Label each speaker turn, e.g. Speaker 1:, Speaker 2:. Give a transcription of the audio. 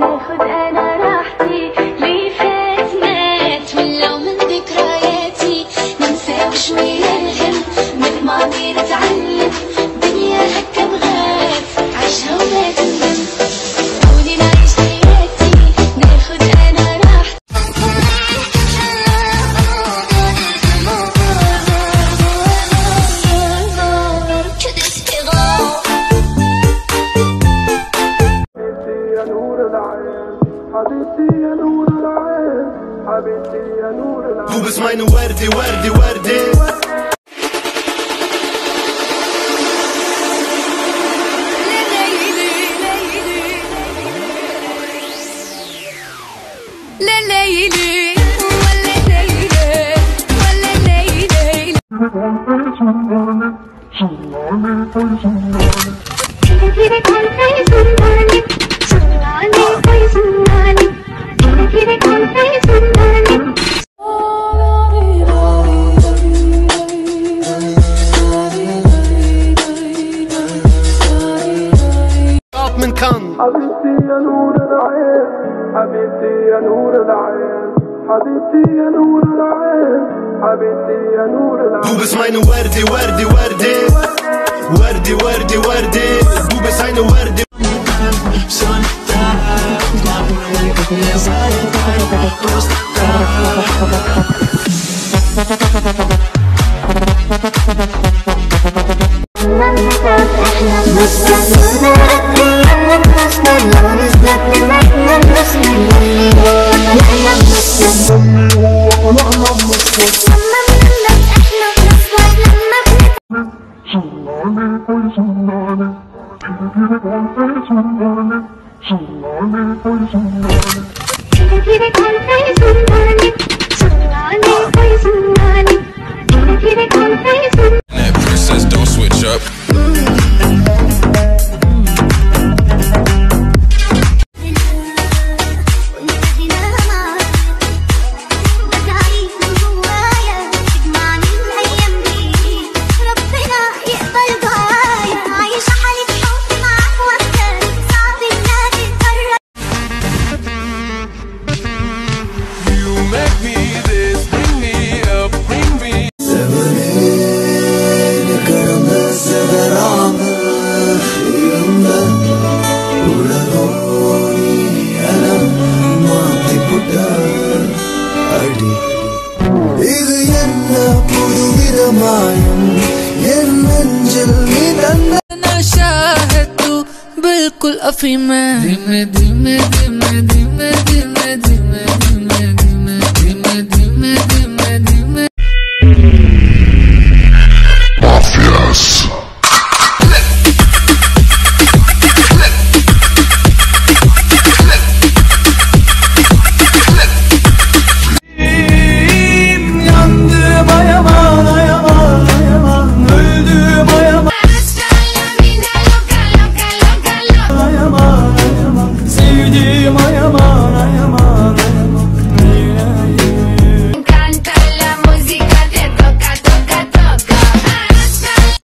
Speaker 1: ناخد انا راحتي، ليه فات مات ولو من ذكرياتي، ننسى وشوية الهم من الماضي نتعلم، دنيا هكا بغاف عيشها وما تندم، خلوني نعيش حياتي ناخد انا راحتي.
Speaker 2: Du bist meine Werde, Werde, Werde. من كان
Speaker 3: حبيبتي يا نور العين، حبيبتي يا نور العين، حبيبتي يا نور العين، حبيبتي يا نور العين.
Speaker 2: Du bist meine Werde, Werde, Werde. Werde, Werde, Werde. Du bist eine Werde.
Speaker 4: Princess, don't switch up.
Speaker 5: बिल्कुल अफीम है, धीमे धीमे धीमे धीमे धीमे